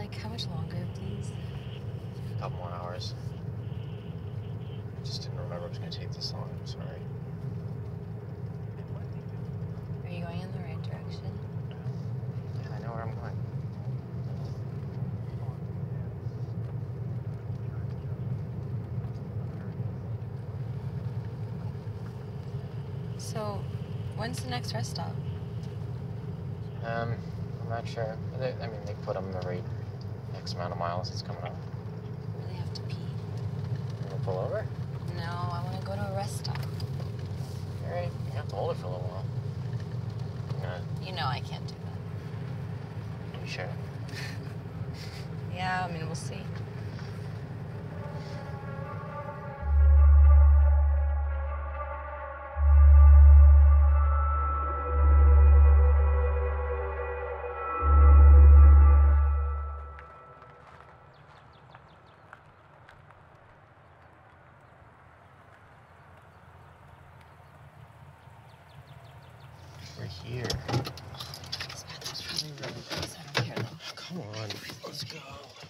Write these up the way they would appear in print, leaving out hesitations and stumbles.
Like, how much longer, please? A couple more hours. I just didn't remember it was going to take this long. I'm sorry. Are you going in the right direction? Yeah, I know where I'm going. So, when's the next rest stop? I'm not sure. They put them every X amount of miles. It's coming up. I really have to pee. You want to pull over? No, I want to go to a rest stop. All right, you have to hold it for a little while. You know I can't do that. Are you sure? Yeah, I mean, we'll see. We're here. This bathroom's probably really close. I don't care, though. Come on, let's go.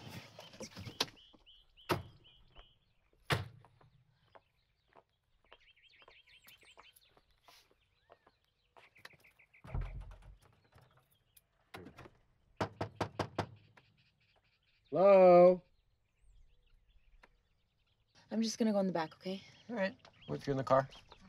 Hello? I'm just gonna go in the back, okay? All right. What if you're in the car?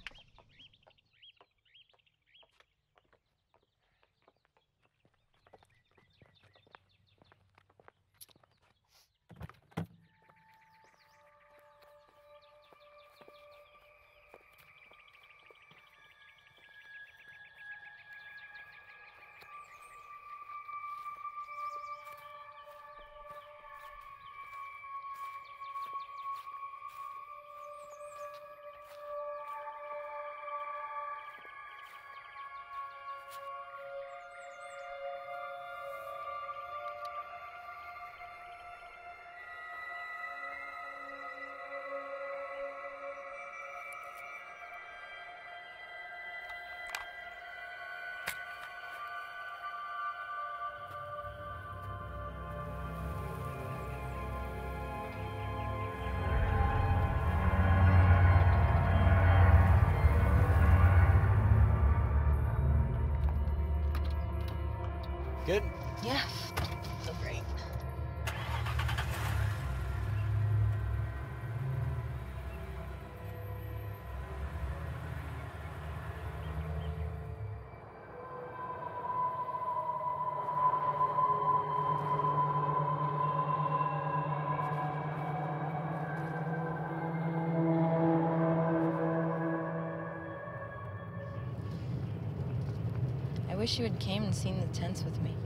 Good? Yeah. So great. I wish you had came and seen the tents with me.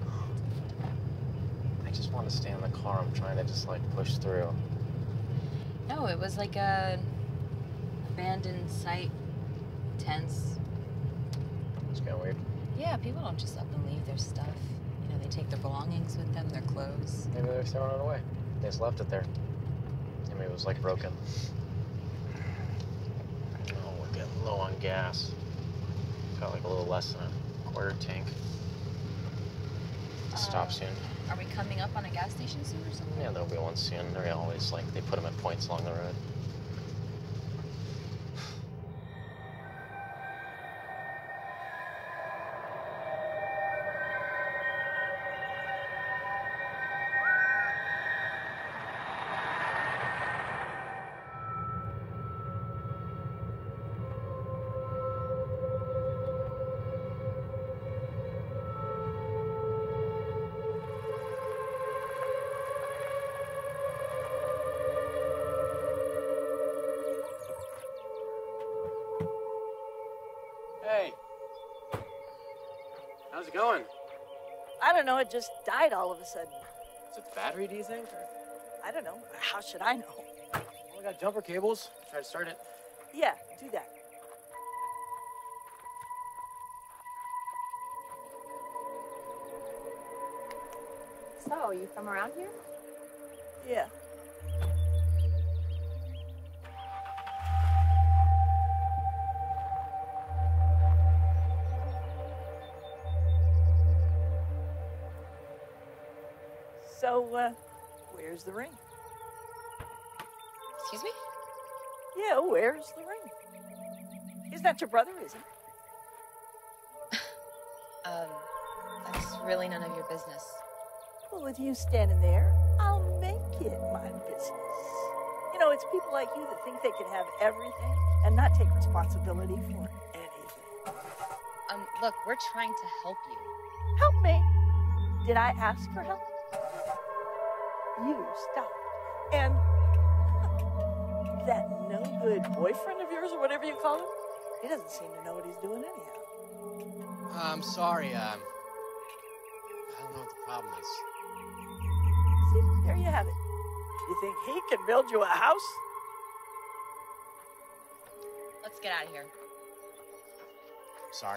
I just want to stay in the car. I'm trying to just, like, push through. No, it was like a abandoned site tents. It's kind of weird. Yeah, people don't just up and leave their stuff. You know, they take their belongings with them, their clothes. Maybe they're throwing it away. They just left it there. Maybe it was, like, broken. Oh, we're getting low on gas. Got, like, a little less than a quarter tank. Stop soon. Are we coming up on a gas station soon or something? Yeah, there'll be one soon. They're always, like, they put them at points along the road. Hey. How's it going? I don't know, it just died all of a sudden. Is it the battery, do you think? Or... I don't know. How should I know? Well, we got jumper cables. Try to start it. Yeah, do that. So, you from around here? Yeah. So, where's the ring? Excuse me? Yeah, where's the ring? He's not your brother, is he? That's really none of your business. Well, with you standing there, I'll make it my business. You know, it's people like you that think they can have everything and not take responsibility for anything. Look, we're trying to help you. Help me. Did I ask for help? You stopped. And that no-good boyfriend of yours, or whatever you call him, he doesn't seem to know what he's doing anyhow. I'm sorry, I don't know what the problem is. See, there you have it. You think he can build you a house? Let's get out of here. Sorry.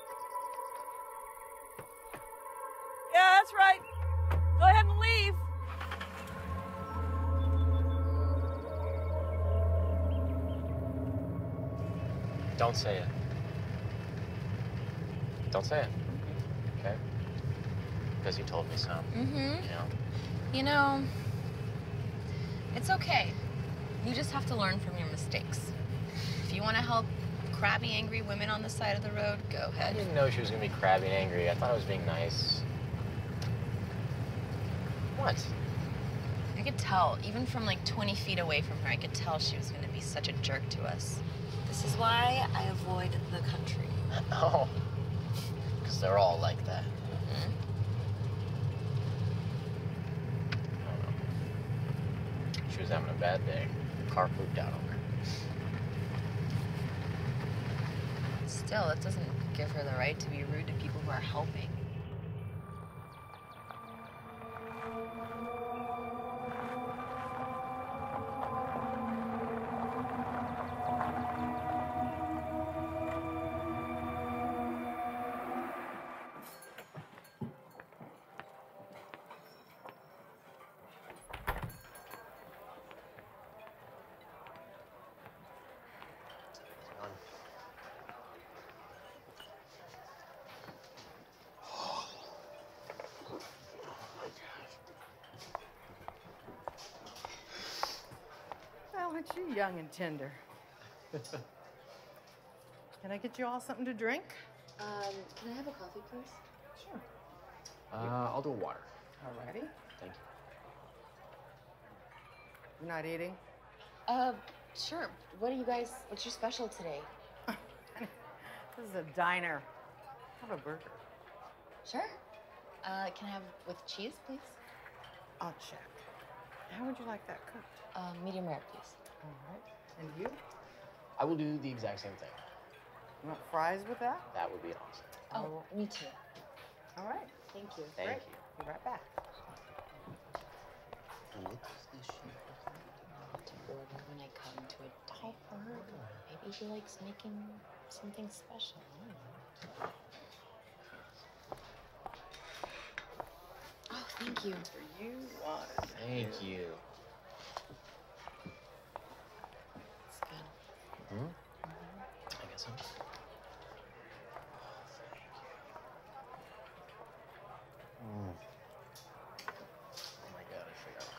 Yeah, that's right. Go ahead and leave. Don't say it. Don't say it. Okay? Because you told me so. Mm-hmm. You know? You know, it's okay. You just have to learn from your mistakes. If you want to help crabby, angry women on the side of the road, go I ahead. didn't know she was going to be crabby and angry. I thought I was being nice. What? I could tell, even from like 20 feet away from her, I could tell she was going to be such a jerk to us. This is why I avoid the country. Oh. Because they're all like that. Mm-hmm. I don't know. She was having a bad day. Car pooped out on her. Still, it doesn't give her the right to be rude to people who are helping. Aren't you young and tender? Can I get you all something to drink? Can I have a coffee, please? Sure. I'll do a water. Alrighty. Thank you. You're not eating? Sure. What's your special today? This is a diner. Have a burger. Sure. Can I have with cheese, please? I'll check. How would you like that cooked? Medium rare, please. All right. And you? I will do the exact same thing. You want fries with that? That would be awesome. Oh, me too. All right. Thank you. Thank Great. you. Be right back. To order when I come to a diner. Maybe he likes making something special. I don't know. Oh, thank you. You want it. Thank you. It's good. Hmm? I guess so. Oh, my God, I forgot.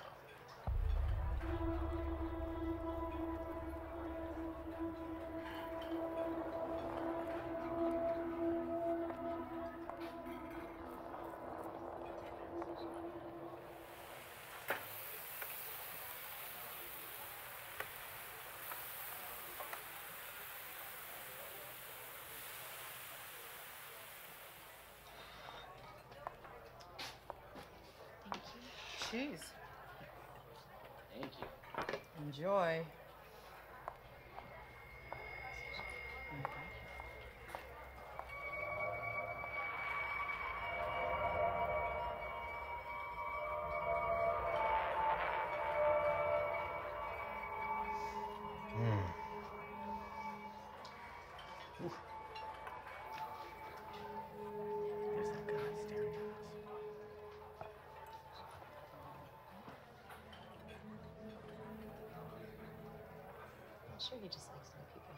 Thank you. Cheese. Thank you. Enjoy. There's that guy staring at us. I'm sure he just likes new people.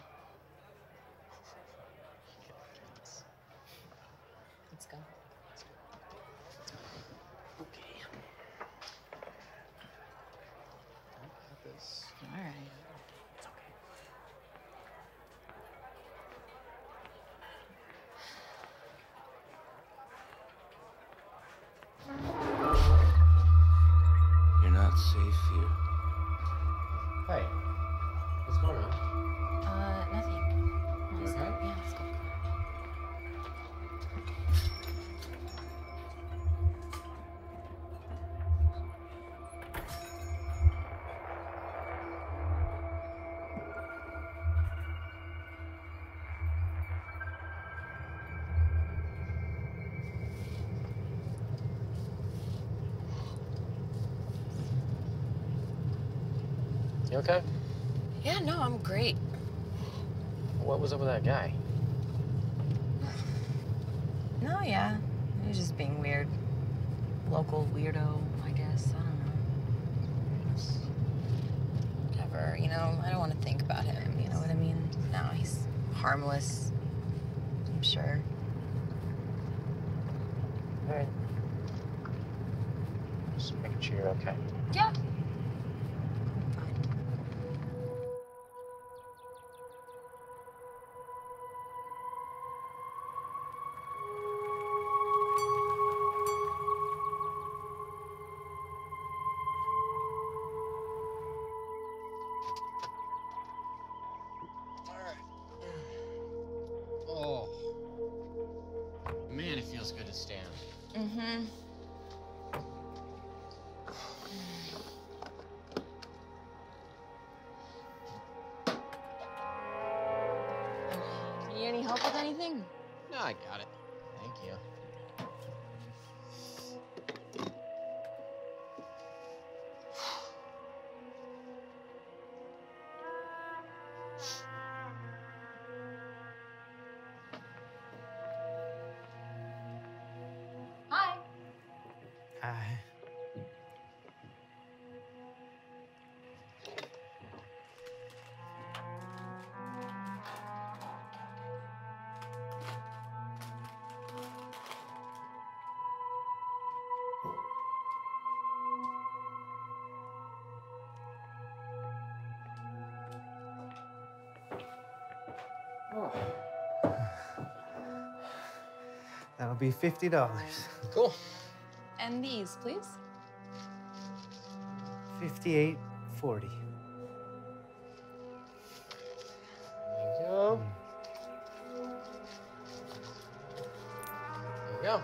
Let's go. Okay. not safe here. Hey, what's going on? Nothing. You okay? Yeah, let's go. You okay? Yeah, no, I'm great. What was up with that guy? No, yeah. He was just being weird. Local weirdo, I guess. I don't know. Just whatever, you know? I don't want to think about him, you know what I mean? No, he's harmless. I'm sure. All right. Just making sure you're okay. Yeah. Oh. Man, it feels good to stand. Mm-hmm. You need any help with anything? No, I got it. Thank you. Hi. Hi. Oh. That'll be $50. Cool. And these, please. $58.40. There you go. There you go.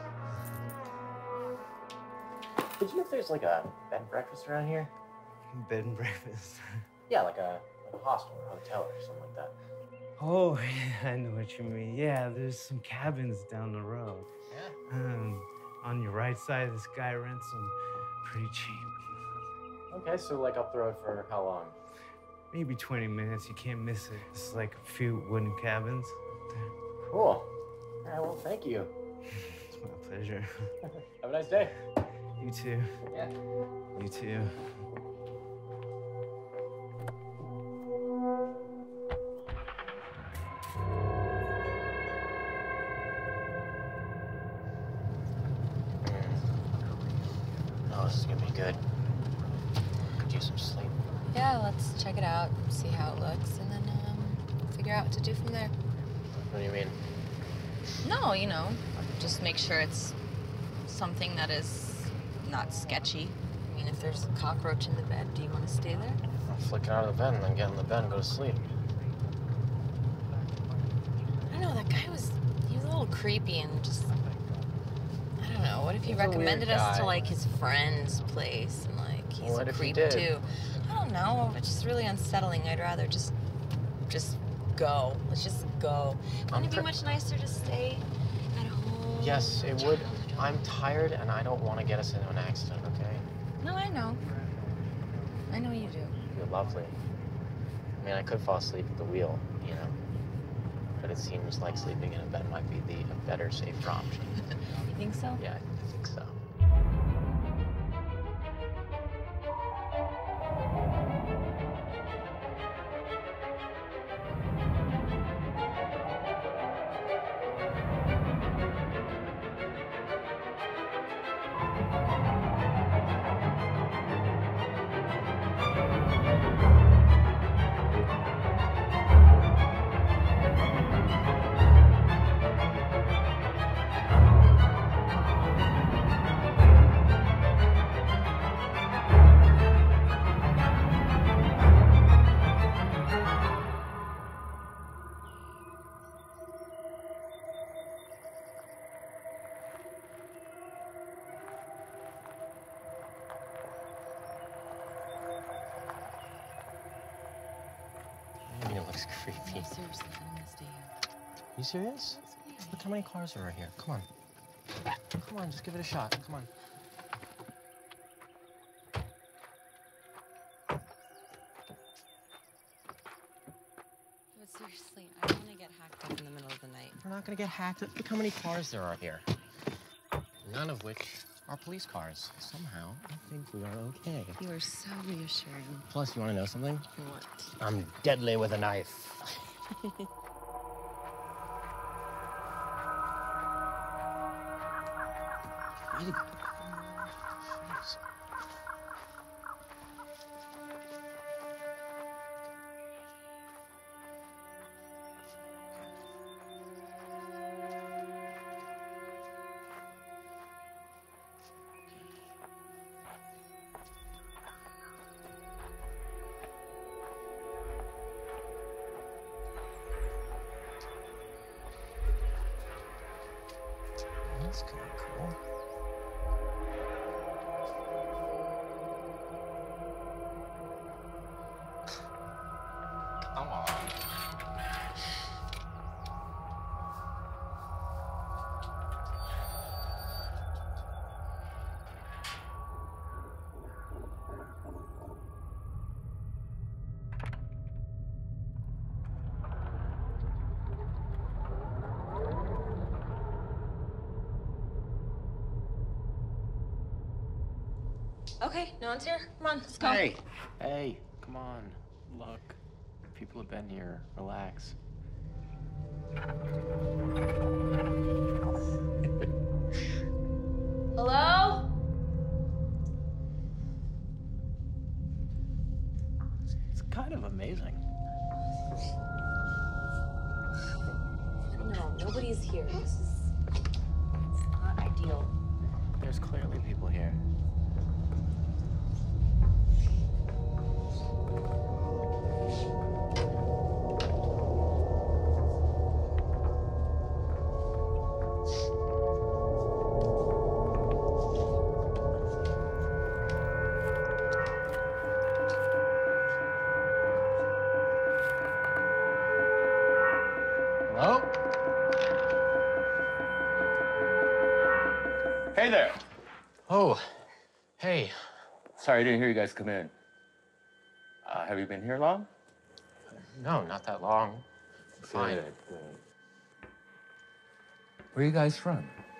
Did you know if there's like a bed and breakfast around here? Bed and breakfast. Yeah, like a hostel or hotel or something like that. Oh, yeah, I know what you mean. Yeah, there's some cabins down the road. Yeah. On your right side, this guy rents them pretty cheap. Okay, so like up the road for how long? Maybe 20 minutes. You can't miss it. It's like a few wooden cabins. Cool. All right, well, thank you. It's my pleasure. Have a nice day. You too. Yeah. You too. Oh, this is gonna be good. Could use some sleep. Yeah, let's check it out, see how it looks, and then figure out what to do from there. What do you mean? No, you know, just make sure it's something that is not sketchy. I mean, if there's a cockroach in the bed, do you want to stay there? I'll flick it out of the bed and then get in the bed and go to sleep. I don't know, that guy was a little creepy and just, I don't know, what if he He's a weird recommended us guy. to, like, his friend's place and, like, he's What a if he creep, did? too? I don't know, it's just really unsettling. I'd rather just go. Let's just go. Wouldn't it be much nicer to stay at home? Yes, it would. I'm tired and I don't want to get us into an accident, okay? No, I know. I know you do. You're lovely. I mean, I could fall asleep at the wheel, you know? But it seems like sleeping in a bed might be a better, safer option. You think so? Yeah, I think so. creepy. No, seriously, I don't want to stay here. You serious? Look how many cars there are here. Come on. Come on, just give it a shot. Come on. But seriously, I don't want to get hacked up in the middle of the night. We're not gonna get hacked. Look how many cars there are here. None of which are police cars. Somehow, I think we are okay. You are so reassuring. Plus, you wanna know something? What? I'm deadly with a knife. Really? Jeez. That's kind of cool. Come on. Okay, no one's here. Come on, let's go. Hey, come on. Look, people have been here. Relax. Hello? It's kind of amazing. No, nobody's here. This is not ideal. There's clearly people here. Hello? Hey there. Oh, hey. Sorry, I didn't hear you guys come in. Have you been here long? No, not that long. Fine. Good. Where are you guys from?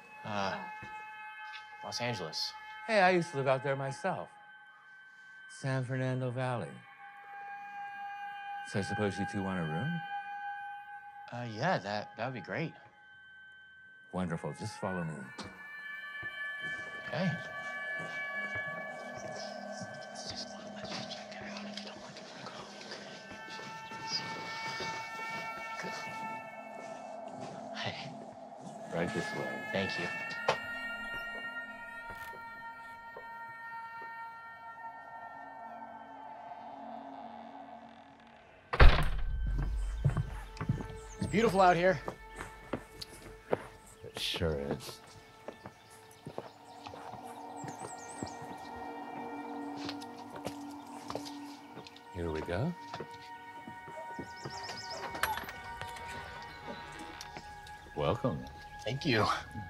Los Angeles. Hey, I used to live out there myself. San Fernando Valley. So I suppose you two want a room? Yeah, that would be great. Wonderful. Just follow me. Okay. Hey, Right this way. thank you. It's beautiful out here. It sure is. Here we go. Welcome. Thank you.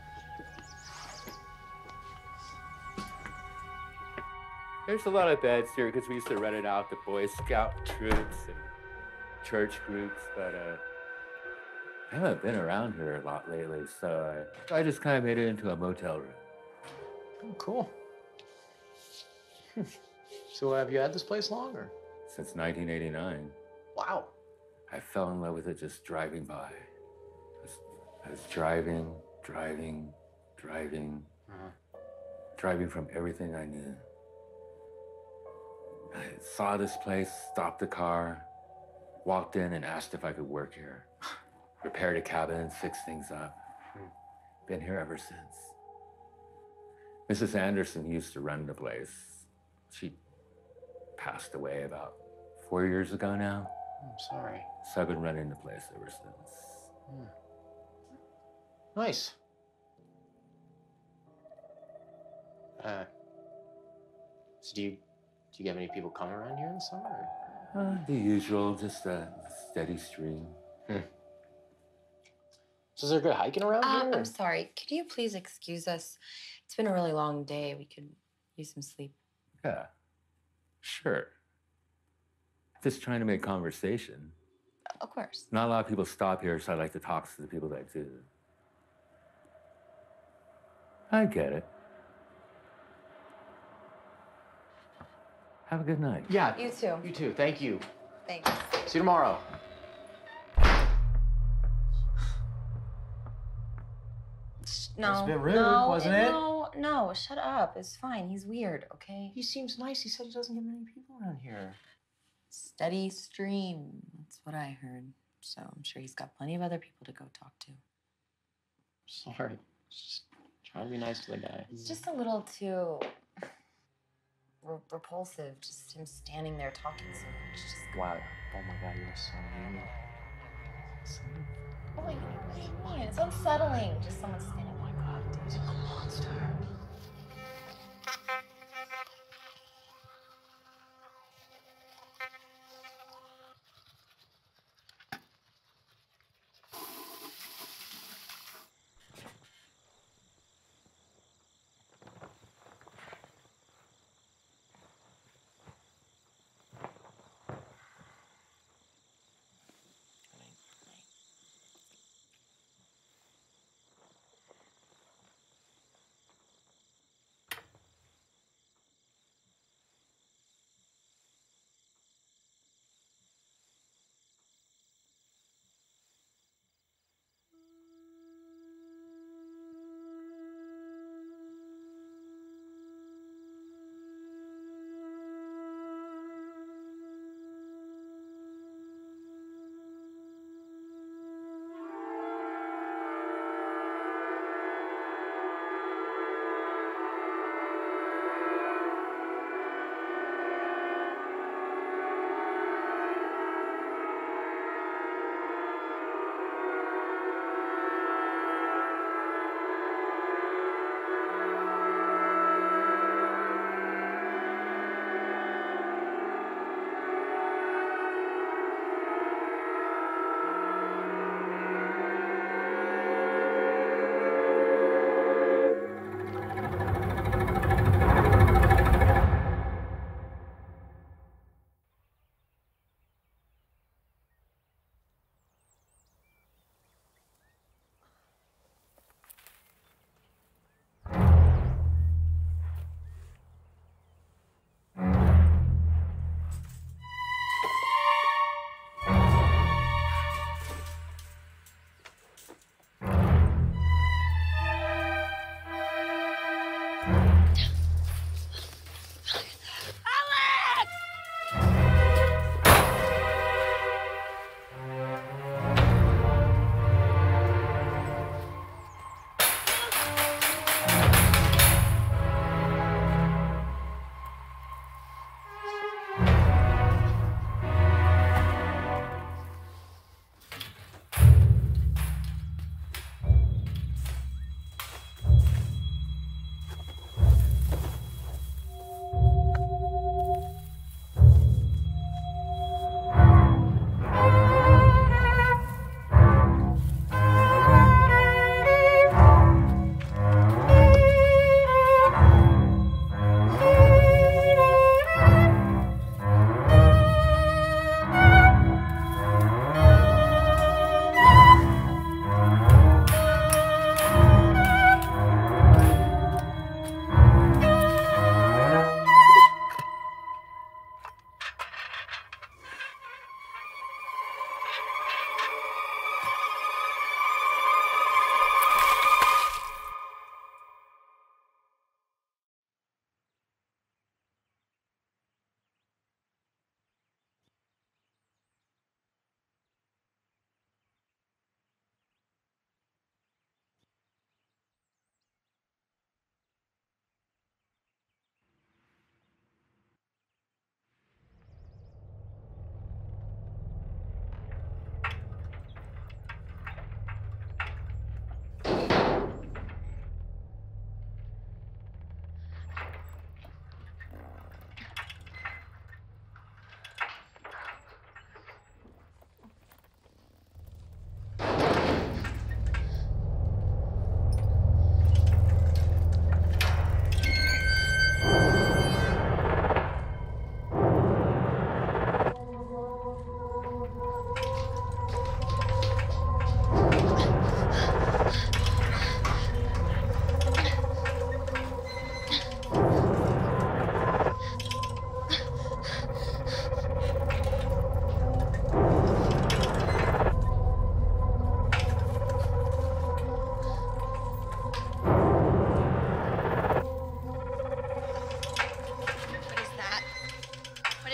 There's a lot of beds here because we used to rent it out to Boy Scout troops and church groups, but I haven't been around here a lot lately, so I just kind of made it into a motel room. Oh, cool. So have you had this place long, or? Since 1989. Wow. I fell in love with it just driving by. I was driving, driving from everything I knew. I saw this place, stopped the car, walked in and asked if I could work here. Repaired a cabin, fixed things up. Been here ever since. Mrs. Anderson used to run the place. She passed away about 4 years ago now. I'm sorry. So I've been running the place ever since. Nice. So do you get many people come around here in the summer? Or? The usual, just a steady stream. So is there good hiking around here? I'm sorry. Could you please excuse us? It's been a really long day. We could use some sleep. Yeah, sure. Just trying to make conversation. Of course. Not a lot of people stop here, so I like to talk to the people that do. I get it. Have a good night. Yeah. You too. You too. Thank you. Thanks. See you tomorrow. No. That's a bit rude, no, wasn't it? No, shut up. It's fine. He's weird, okay? He seems nice. He said he doesn't get many people around here. Steady stream. That's what I heard. So I'm sure he's got plenty of other people to go talk to. Sorry. Just trying to be nice to the guy. It's just a little too repulsive. Just him standing there talking so much. Just Wow. Oh my God, you're so mean. oh my God, what do you mean? It's unsettling. Just someone standing. Oh my God, Daisy's a monster.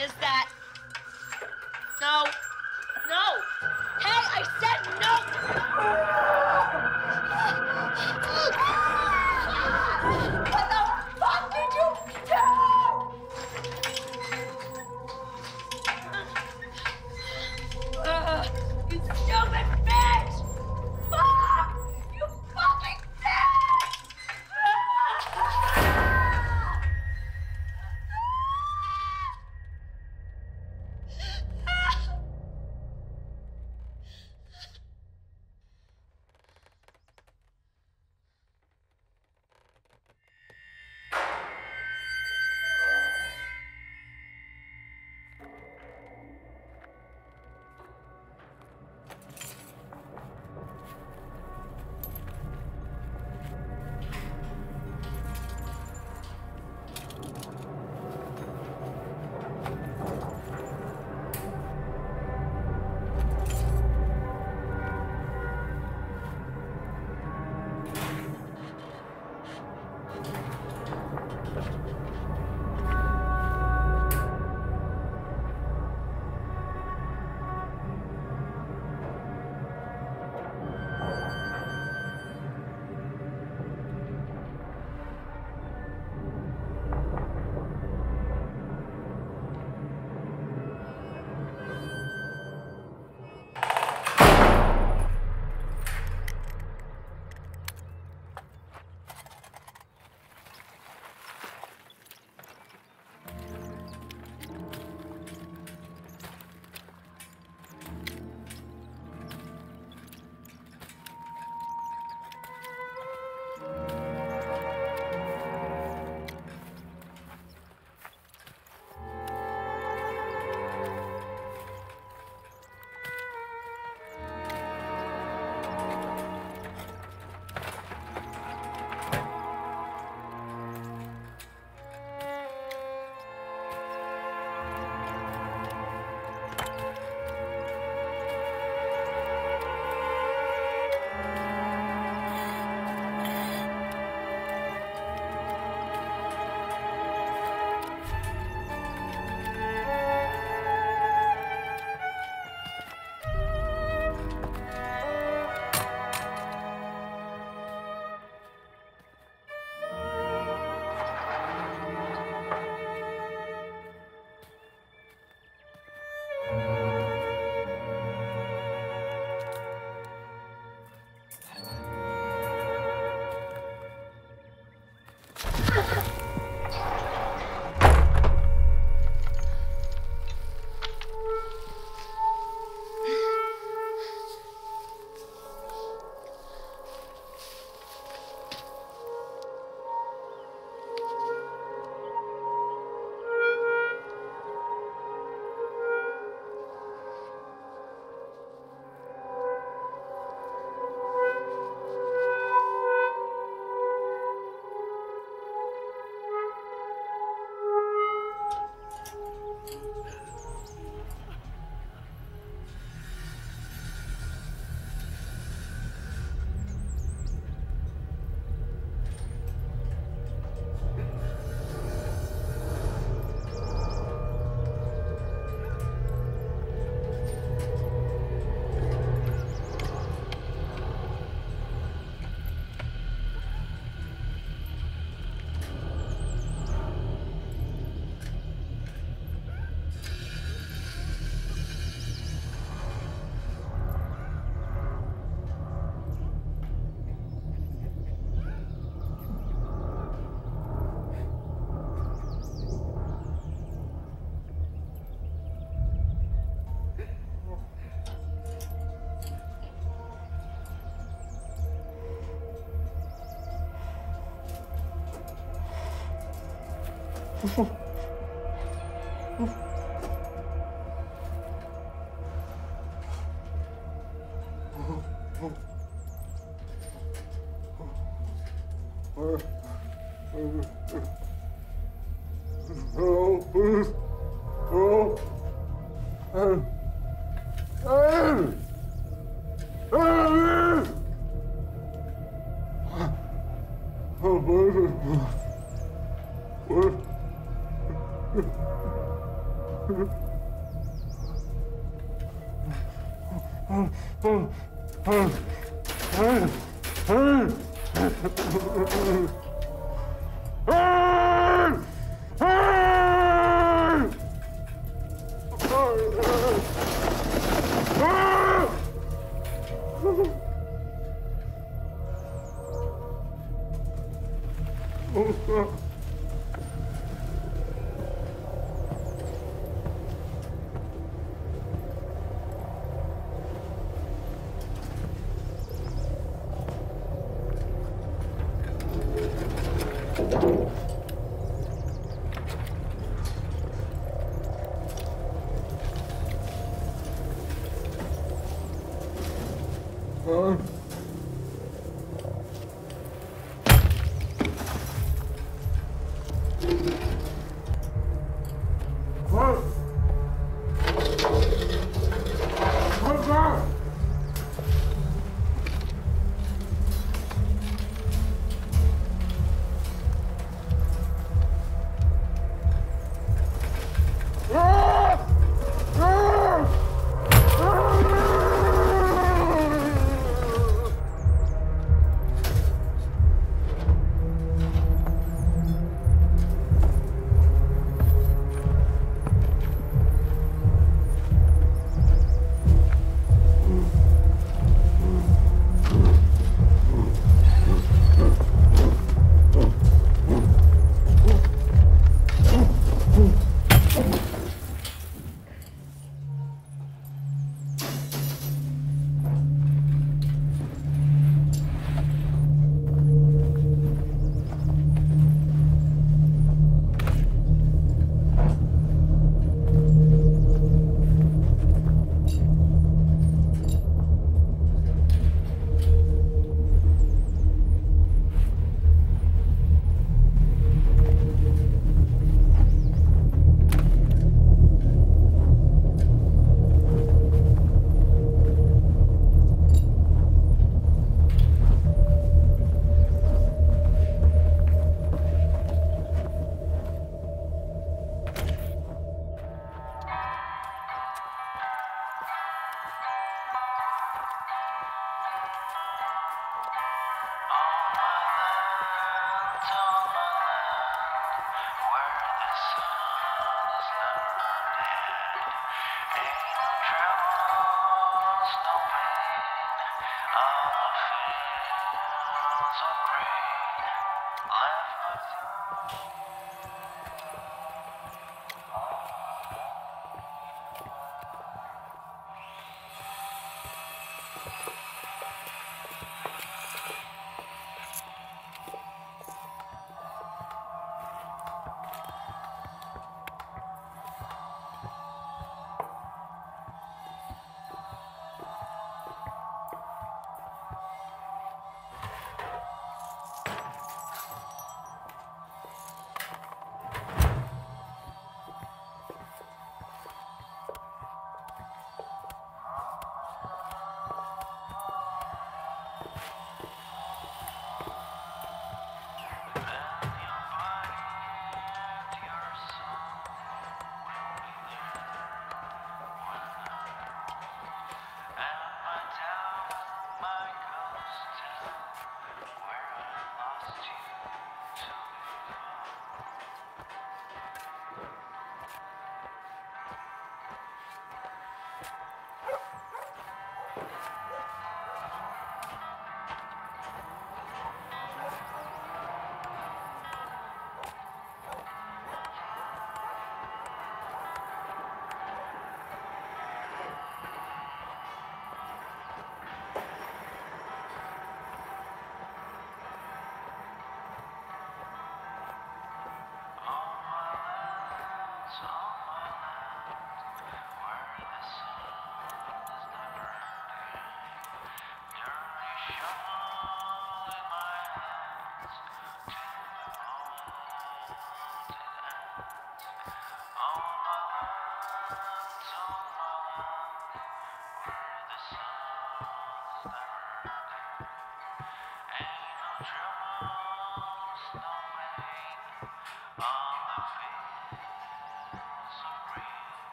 is that? No. No. Hey, I said no. What the fuck did you do? You stupid bitch! Fuck! You fucking bitch!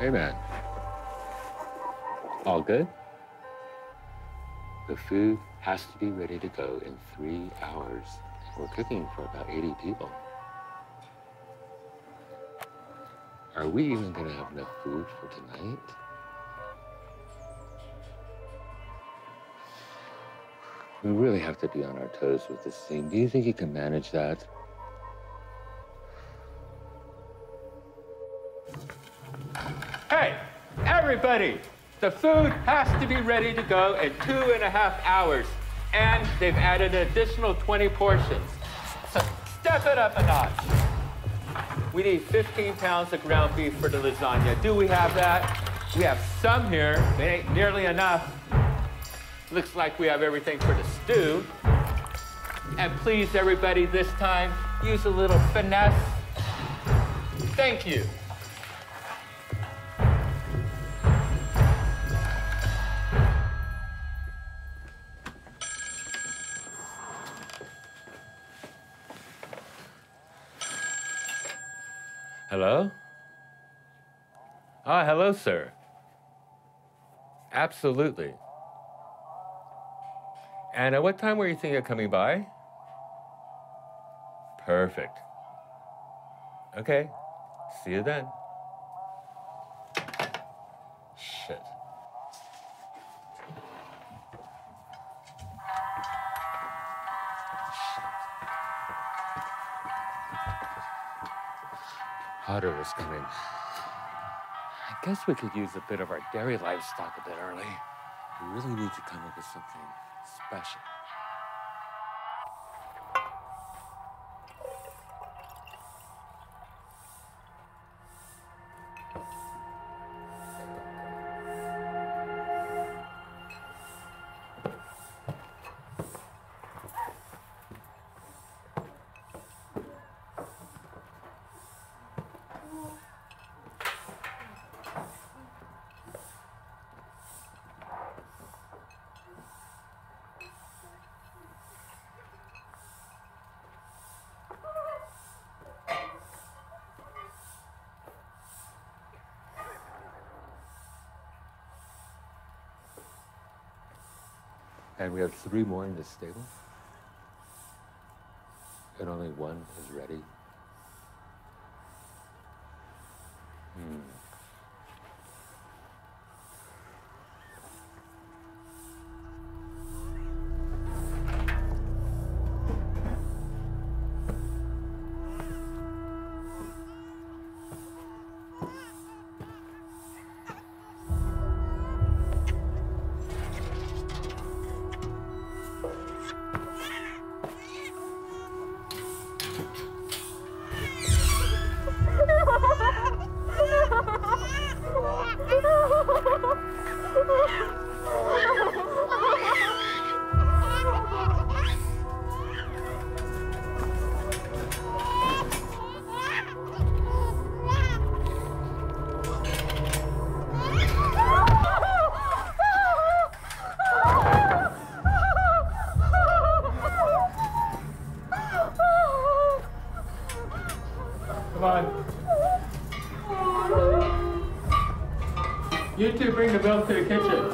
Hey, man. All good? The food has to be ready to go in 3 hours. We're cooking for about 80 people. Are we even gonna have enough food for tonight? We really have to be on our toes with this thing. Do you think you can manage that? Hey, everybody! The food has to be ready to go in 2.5 hours. And they've added an additional 20 portions. So step it up a notch. We need 15 pounds of ground beef for the lasagna. Do we have that? We have some here. It ain't nearly enough. Looks like we have everything for the stew. And please, everybody, this time, use a little finesse. Thank you. Hello? Ah, hello, sir. Absolutely. And at what time were you thinking of coming by? Perfect. Okay. See you then. Shit. Otter was coming. I guess we could use a bit of our dairy livestock a bit early. We really need to come up with something special. And we have 3 more in this stable. And only 1 is ready. Come on. You two bring the milk to the kitchen.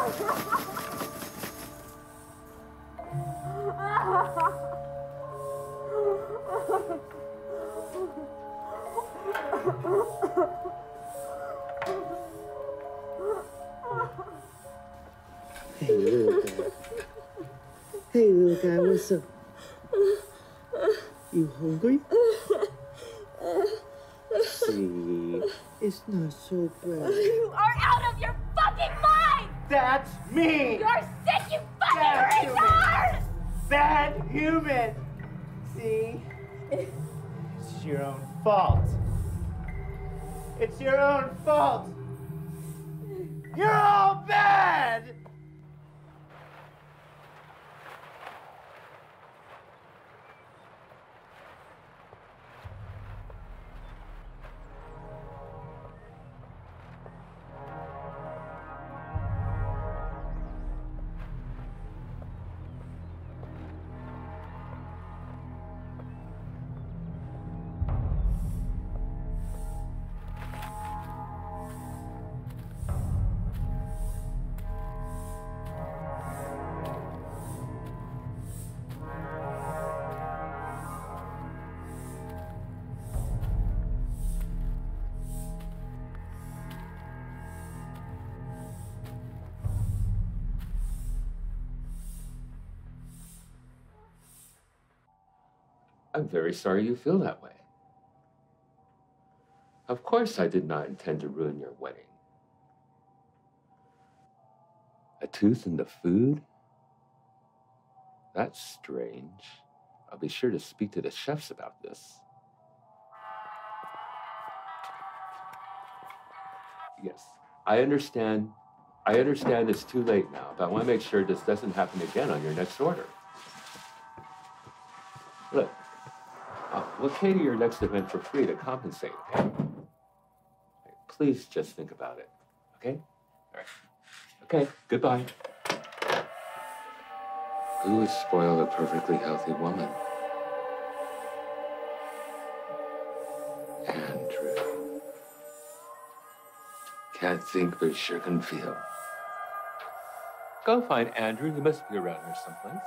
Hey, little guy. Hey, little guy, what's up? You hungry? See, it's not so bad. You are out of your fucking mind! That's me! You're sick, you fucking Bad retard! human. Bad human! See? It's your own fault. It's your own fault. You're all bad! I'm very sorry you feel that way. Of course, I did not intend to ruin your wedding. A tooth in the food? That's strange. I'll be sure to speak to the chefs about this. Yes, I understand. I understand it's too late now, but I want to make sure this doesn't happen again on your next order. Look, we'll cater your next event for free to compensate, okay? Please just think about it, okay? All right. Okay, goodbye. Who would spoil a perfectly healthy woman? Andrew. Can't think, but sure can feel. Go find Andrew. He must be around here someplace.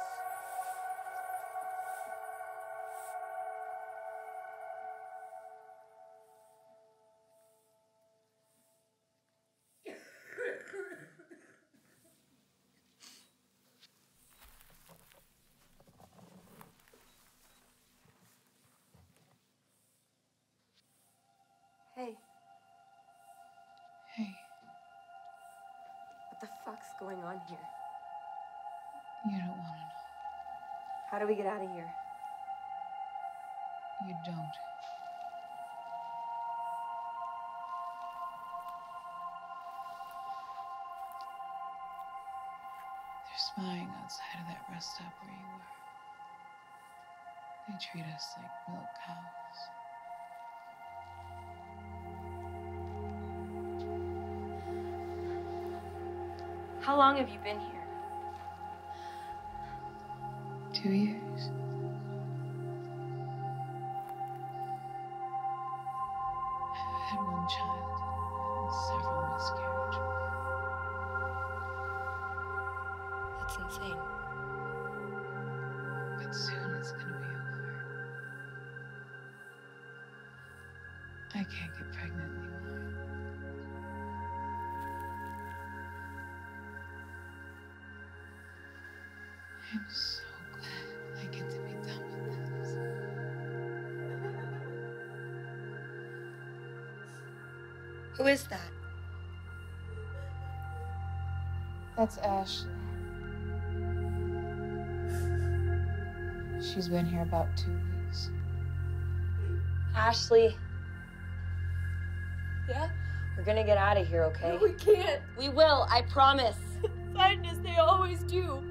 Hey. Hey, What the fuck's going on here? you don't want to know. How do we get out of here? You don't. They're spying outside of that rest stop where you were. They treat us like milk cows. How long have you been here? 2 years. I've had one child and several miscarriages. That's insane. But soon it's gonna be over. I can't get pregnant anymore. I'm so glad I get to be done with this. Who is that? That's Ashley. She's been here about 2 weeks. Ashley. Yeah? We're gonna get out of here, okay? No, we can't. We will, I promise. Find us, they always do.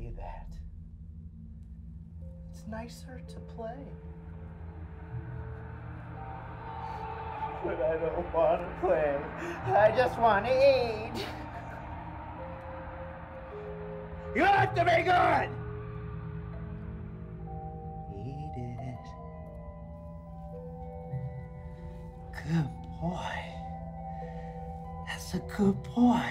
say that. It's nicer to play. But I don't want to play. I just want to eat. You have to be good! Eat it. Good boy. That's a good boy.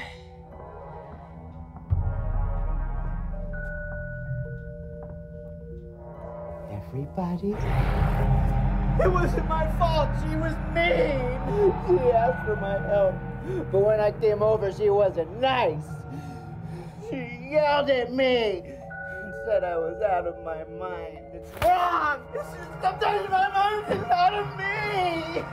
Everybody? It wasn't my fault. She was mean. She asked for my help. But when I came over, she wasn't nice. She yelled at me and said I was out of my mind. It's wrong. Sometimes my mind is out of me.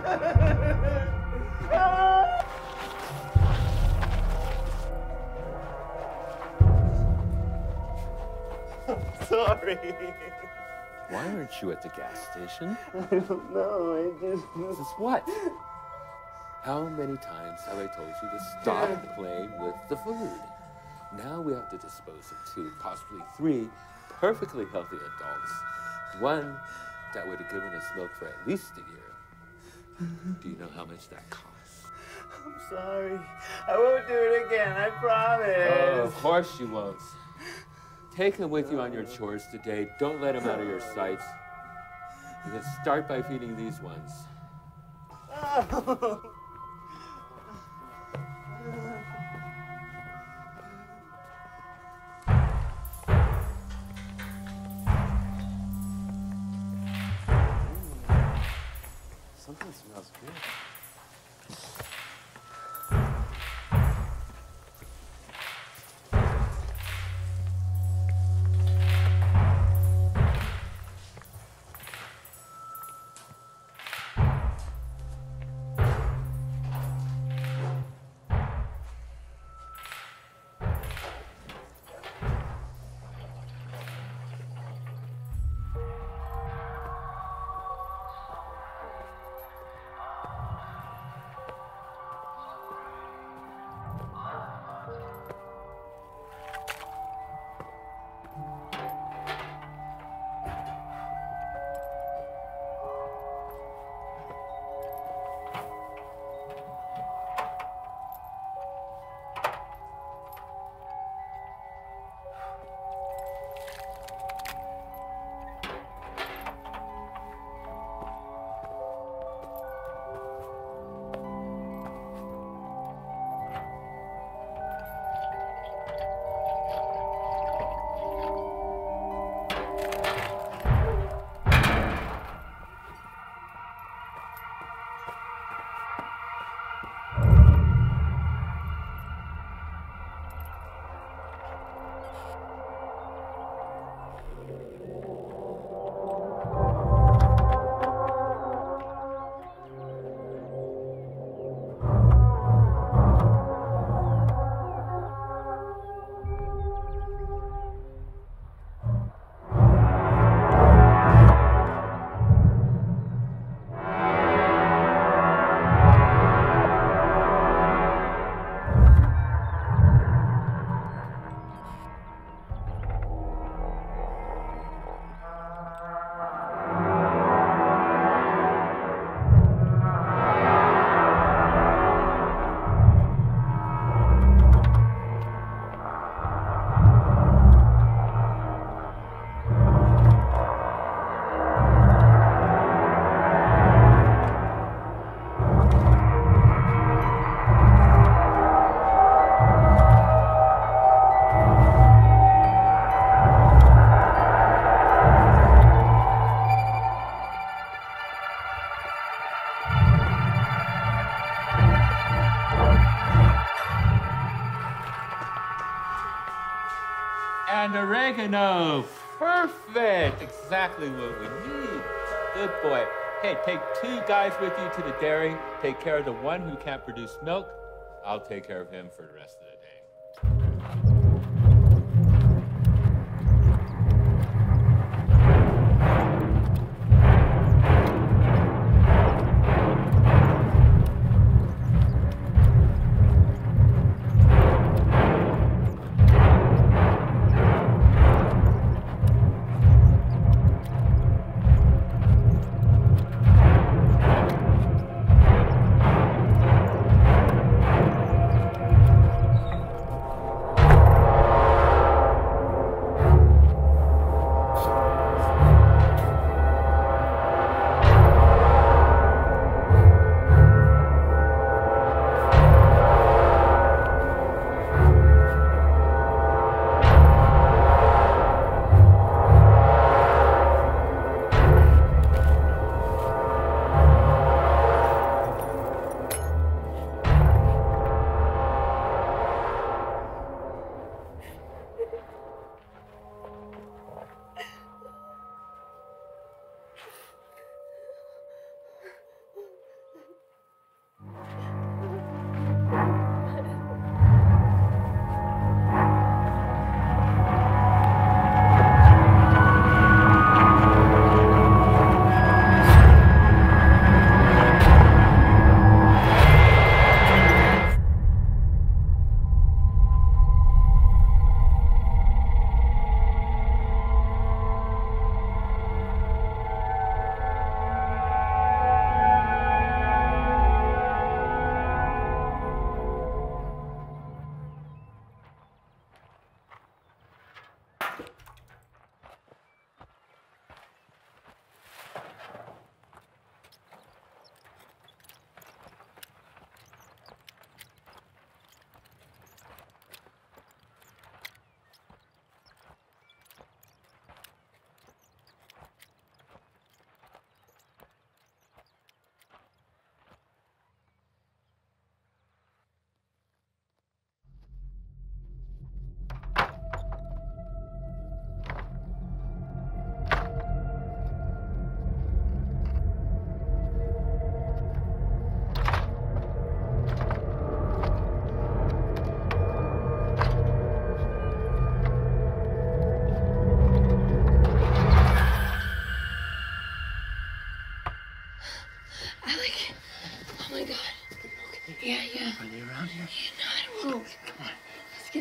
I'm sorry. Why aren't you at the gas station? I don't know. This is what? How many times have I told you to stop playing with the food? Now we have to dispose of 2, possibly 3 perfectly healthy adults. One that would have given us milk for at least a year. Do you know how much that costs? I'm sorry. I won't do it again. I promise. Oh, of course you won't. Take him with you on your chores today. Don't let him out of your sight. You can start by feeding these ones. Oh. Something smells good. And oregano. Perfect. Exactly what we need. Good boy. Hey, take 2 guys with you to the dairy. Take care of the one who can't produce milk. I'll take care of him for the rest of the day.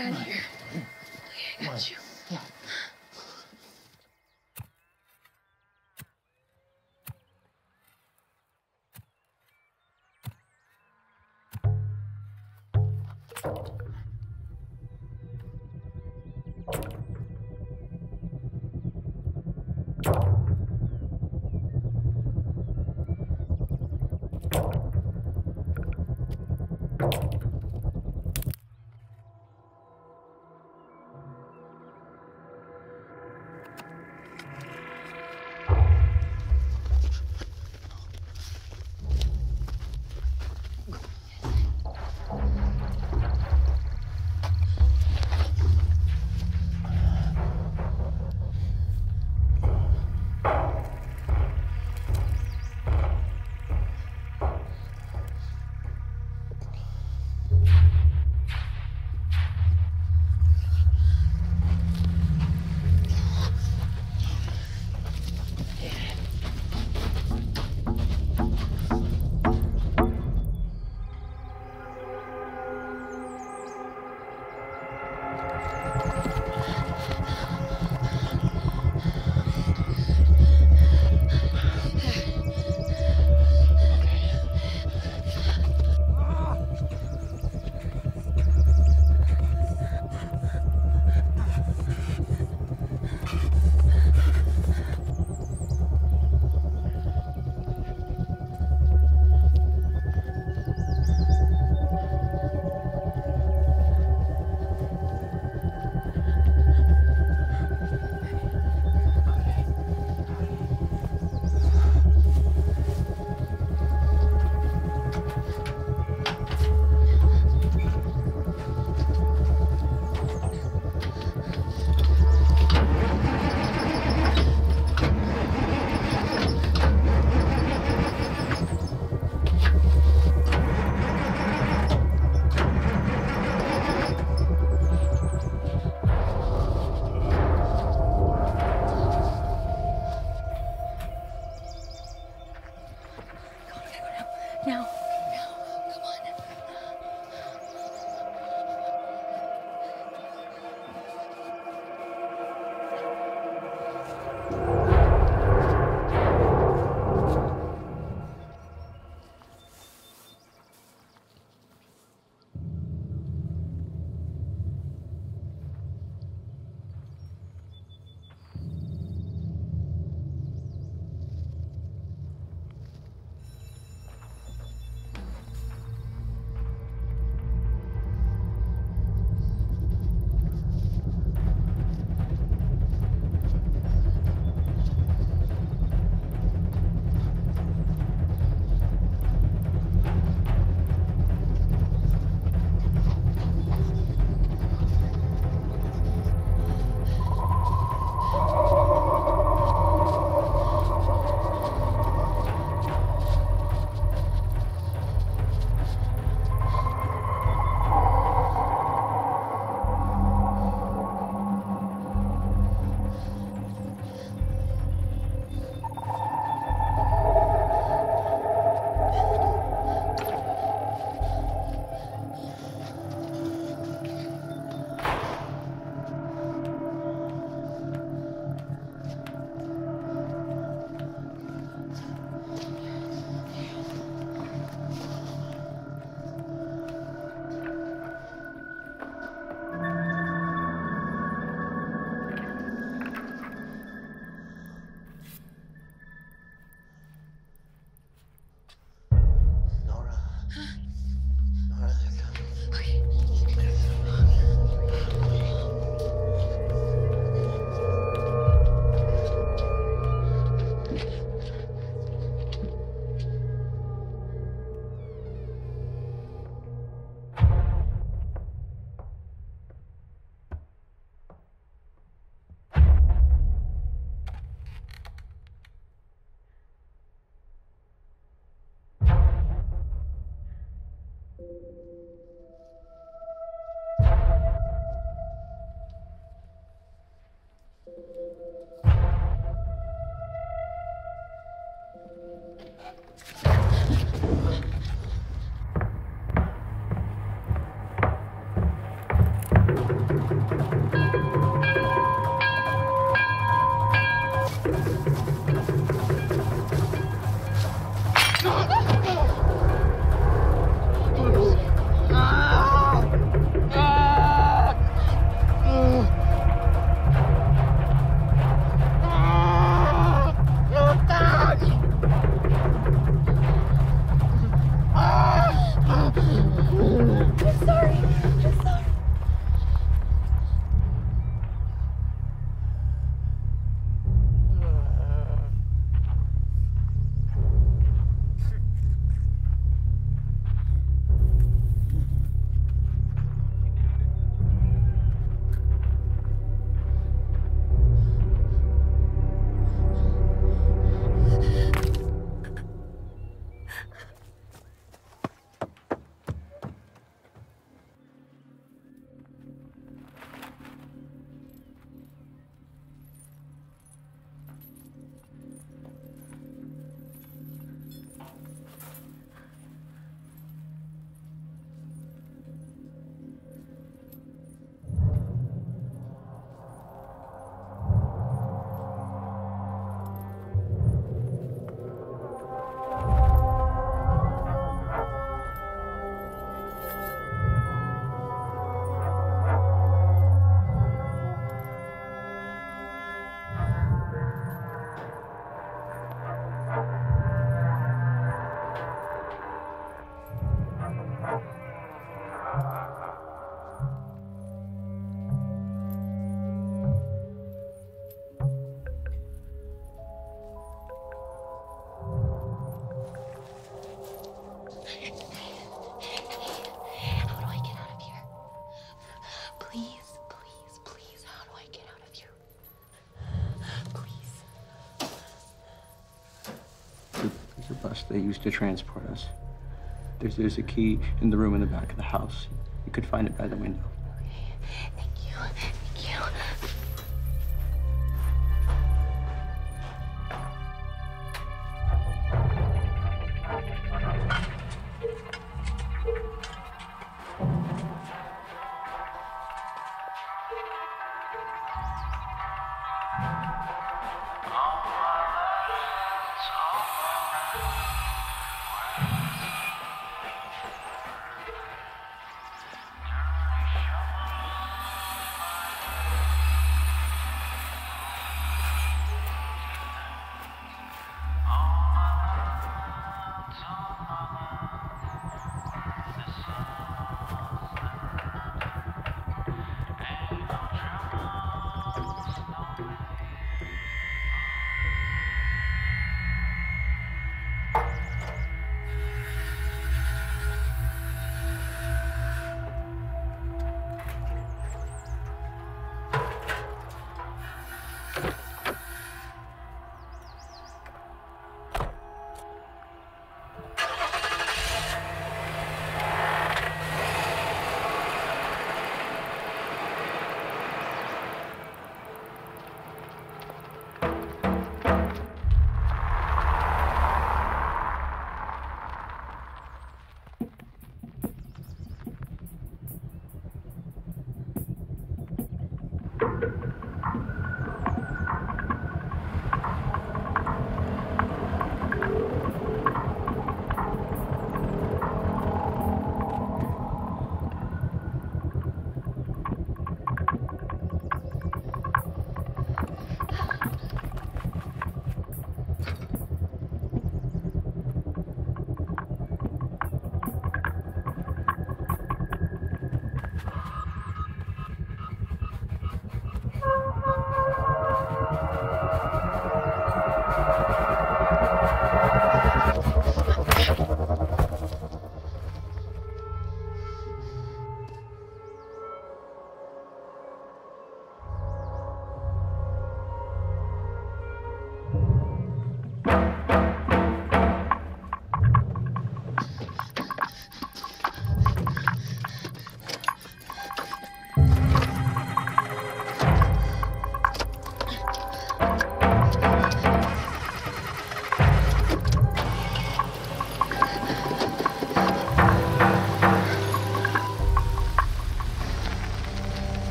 out of here. Okay, I got you. bus they used to transport us. There's a key in the room in the back of the house. You could find it by the window. Thank you. Thank you.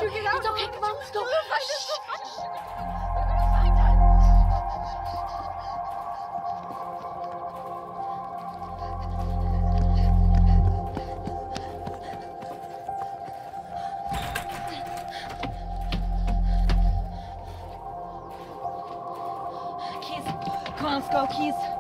figure it out. It's okay. Come on, let's go. We'll find us. Keys. Come on, let's go, Keys.